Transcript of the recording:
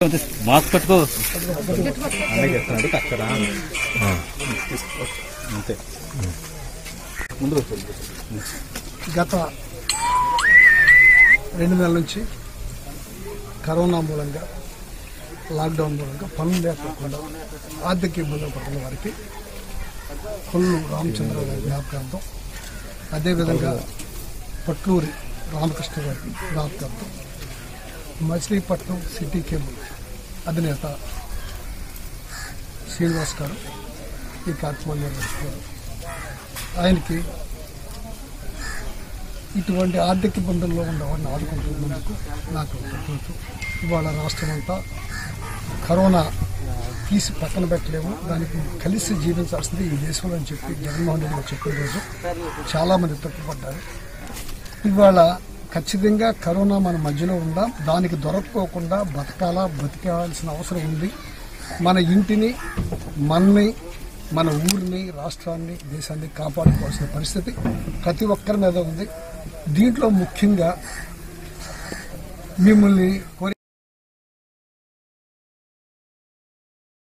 Mask పెట్టుకో అంతే ముందు గత 2 నెలల నుంచి కరోనా మూలంగా లాక్డౌన్ మూలంగా పనులు లేకుండా ఆర్థిక ఇబ్బందులు పడుతున్న వారికి కొల్లు రామచంద్ర గారి జ్ఞాపకార్థం, అదేవిధంగా పట్లూరి రామకృష్ణ గారి జ్ఞాపకార్థం, మచిలీపట్నం సిటీ కేబుల్ అధినేత శ్రీనివాస్ గారు ఈ కార్యక్రమాన్ని నిర్వహిస్తున్నారు. ఆయనకి ఇటువంటి ఆర్థిక ఇబ్బందుల్లో ఉన్నవాడిని ఆదుకుంటున్నందుకు నాకు గుర్తు. ఇవాళ రాష్ట్రం అంతా కరోనా తీసి పక్కన పెట్టలేము, దానికి కలిసి జీవించాల్సింది ఈ దేశంలో అని చెప్పి జగన్మోహన్ రెడ్డి గారు చెప్పిన రోజు చాలామంది తప్పుపడ్డారు. ఇవాళ ఖచ్చితంగా కరోనా మన మధ్యలో ఉందా, దానికి దొరకకోకుండా బతికాల్సిన అవసరం ఉంది. మన ఇంటిని, మనని, మన ఊరిని, రాష్ట్రాన్ని, దేశాన్ని కాపాడుకోవాల్సిన పరిస్థితి ప్రతి ఒక్కరి మీద ఉంది. దీంట్లో ముఖ్యంగా మిమ్మల్ని